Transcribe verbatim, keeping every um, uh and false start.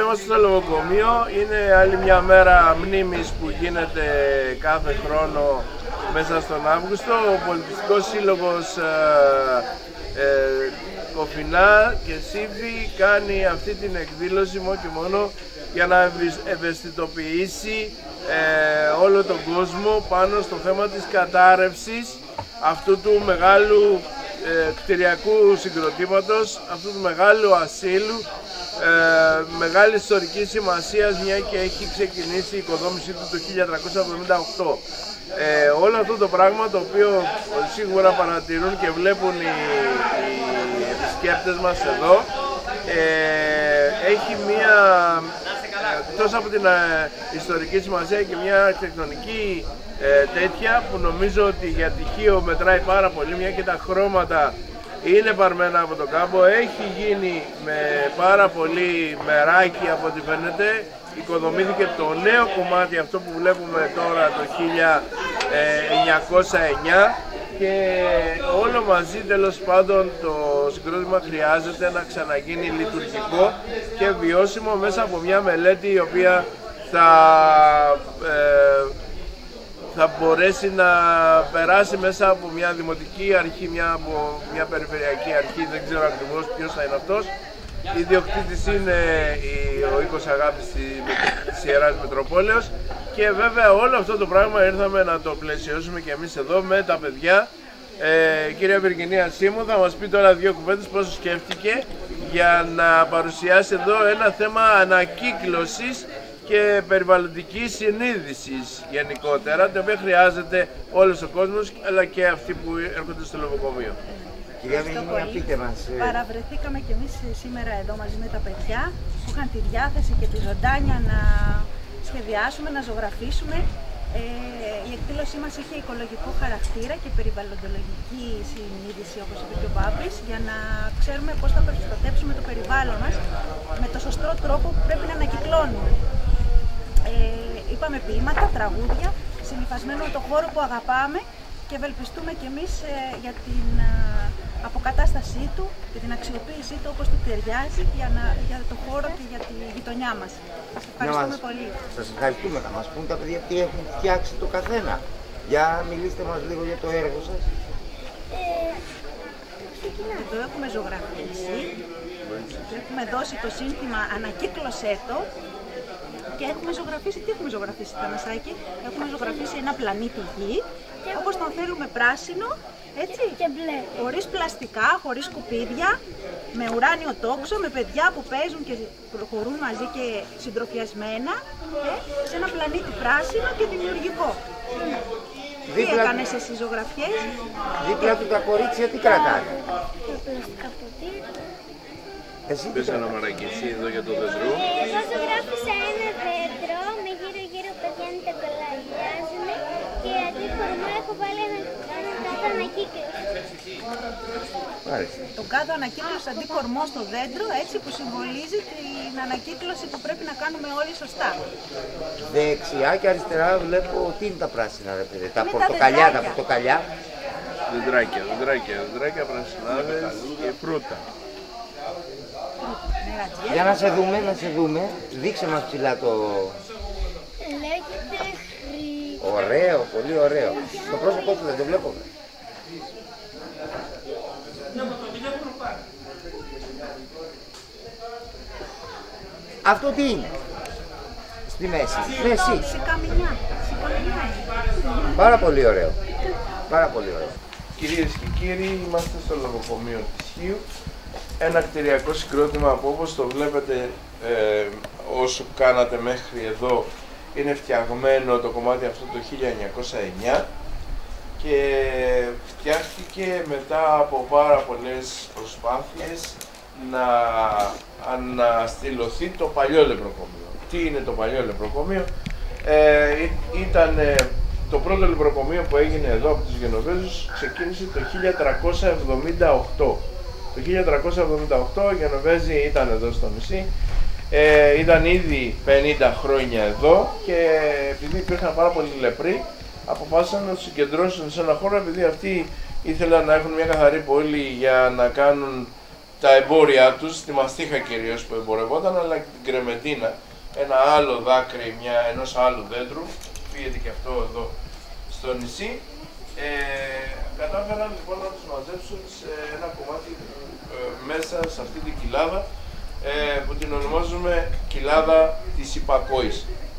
είμαστε στο Λογοκομείο. Είναι άλλη μια μέρα μνήμης που γίνεται κάθε χρόνο μέσα στον Αύγουστο. Ο Πολιτιστικός Σύλλογος ε, ε, Κοφινά και Σύβη κάνει αυτή την εκδήλωση μόνο και μόνο για να ευαισθητοποιήσει ε, όλο τον κόσμο πάνω στο θέμα της κατάρρευσης αυτού του μεγάλου ε, κτηριακού συγκροτήματος, αυτού του μεγάλου ασύλου, ε, μεγάλη ιστορική σημασίας, μια και έχει ξεκινήσει η οικοδόμησή του το χίλια τριακόσια εβδομήντα οκτώ. Ε, όλο αυτό το πράγμα, το οποίο σίγουρα παρατηρούν και βλέπουν οι, οι επισκέπτες μας εδώ, ε, έχει μια, εκτός από την ε, ιστορική σημασία, και μια αρχιτεκτονική ε, τέτοια που νομίζω ότι για τυχείο μετράει πάρα πολύ, μια και τα χρώματα είναι παρμένα από τον κάμπο, έχει γίνει με πάρα πολύ μεράκι από ό,τι φαίνεται. Οικοδομήθηκε το νέο κομμάτι, αυτό που βλέπουμε τώρα, το χίλια εννιακόσια εννιά, και όλο μαζί, τέλος πάντων, το συγκρότημα χρειάζεται να ξαναγίνει λειτουργικό και βιώσιμο μέσα από μια μελέτη η οποία θα, ε, θα μπορέσει να περάσει μέσα από μια δημοτική αρχή, μια, από μια περιφερειακή αρχή, δεν ξέρω ακριβώς ποιος θα είναι αυτός. Η ιδιοκτήτης είναι ο οίκος Αγάπης της Ιεράς Μητροπόλεως, και βέβαια όλο αυτό το πράγμα ήρθαμε να το πλαισιώσουμε και εμείς εδώ με τα παιδιά. Ε, κυρία Βυργινία Σίμου θα μας πει τώρα δύο κουβέντες πώς σκέφτηκε για να παρουσιάσει εδώ ένα θέμα ανακύκλωσης και περιβαλλοντικής συνείδησης γενικότερα, το οποίο χρειάζεται όλος ο κόσμος, αλλά και αυτοί που έρχονται στο Λογοκομείο. Κυρία Βυργινία, πείτε μας. Παραβρεθήκαμε κι εμείς σήμερα εδώ μαζί με τα παιδιά που είχαν τη διάθεση και τη ζωντάνια να σχεδιάσουμε, να ζωγραφίσουμε. Ε, η εκδήλωσή μας είχε οικολογικό χαρακτήρα και περιβαλλοντολογική συνείδηση, όπως είπε και ο Μπάμπης, για να ξέρουμε πώς θα προστατεύσουμε το περιβάλλον μας με το σωστό τρόπο που πρέπει να ανακυκλώνουμε. Ε, είπαμε ποίηματα, τραγούδια, συνυφασμένο με το χώρο που αγαπάμε, και ευελπιστούμε κι εμείς ε, για την ε, αποκατάστασή του και την αξιοποίησή του όπως του ταιριάζει για, να, για το χώρο και για τη γειτονιά μας. Σας ευχαριστούμε μας, πολύ. Σας ευχαριστούμε. Να μας πούν τα παιδιά τι έχουν φτιάξει το καθένα. Για μιλήστε μας λίγο για το έργο σας. Ε, Εδώ έχουμε ζωγραφίσει, έχουμε δώσει το σύνθημα «Ανακύκλωσέ το», και έχουμε ζωγραφίσει, τι έχουμε ζωγραφίσει Θανασάκη, έχουμε ζωγραφίσει ένα πλανήτη Γη, όπως τον θέλουμε πράσινο, έτσι, και μπλε. Χωρίς πλαστικά, χωρίς σκουπίδια, με ουράνιο τόξο, με παιδιά που παίζουν και προχωρούν μαζί και συντροφιασμένα, ε, σε ένα πλανήτη πράσινο και δημιουργικό. Τι έκανες εσύ ζωγραφιές? Δίπλα του τα κορίτσια τι κρατάνε? Τα πλαστικά ποτήρια. Εσύ Πες ένα μαράκι εσύ εδώ για το δέντρο. Εγώ ζωγράφισα ένα δέντρο με γύρω γύρω παιδιά να τα κολλαγιάζουν, και αντί κορμό έχω βάλει ένα κάδο ανακύκλωση. Το κάδο ανακύκλωση αντί κορμό στο δέντρο, έτσι, που συμβολίζει την ανακύκλωση που πρέπει να κάνουμε όλοι σωστά. Δεξιά και αριστερά βλέπω τι είναι τα πράσινα, ρε παιδί, τα πορτοκαλιά, τα πορτοκαλιά. Δεντράκια, δεντράκια, δεντράκια, πρασινάδες και φρούτα. Για να σε δούμε, να σε δούμε. Δείξε μας ψηλά το... Λέγεται Χρυσό. Ωραίο, πολύ ωραίο. Το πρόσωπό του δεν το βλέπω. Αυτό τι είναι? Στη μέση. Ναι, εσύ. Σικαμινιά. Πάρα πολύ ωραίο. Πάρα πολύ ωραίο. Κυρίες και κύριοι, είμαστε στο Λογοκομείο της Χίου. Ένα κτηριακό συγκρότημα που, όπως το βλέπετε, ε, όσο κάνατε μέχρι εδώ, είναι φτιαγμένο το κομμάτι αυτό το χίλια εννιακόσια εννιά και φτιάχτηκε μετά από πάρα πολλές προσπάθειες να αναστηλωθεί το παλιό λεμπροκομείο. Τι είναι το παλιό λεμπροκομείο? Ε, ήταν ε, το πρώτο λεμπροκομείο που έγινε εδώ από τους Γενοβέζους, ξεκίνησε το χίλια τριακόσια εβδομήντα οκτώ. Το χίλια τριακόσια εβδομήντα οκτώ οι Γενοβέζοι ήταν εδώ στο νησί, ε, ήταν ήδη πενήντα χρόνια εδώ, και επειδή υπήρχαν πάρα πολλοί λεπροί, αποφάσισαν να τους συγκεντρώσουν σε ένα χώρο, επειδή αυτοί ήθελαν να έχουν μια καθαρή πόλη για να κάνουν τα εμπόρια τους, τη μαστίχα κυρίως που εμπορευόταν, αλλά και την κρεμετίνα, ένα άλλο δάκρυ μια, ενός άλλου δέντρου, πήγεται και αυτό εδώ στο νησί. Ε, κατάφεραν λοιπόν να τους μαζέψουν σε ένα κομμάτι ε, μέσα σε αυτή την κοιλάδα, ε, που την ονομάζουμε κοιλάδα της υπακοής.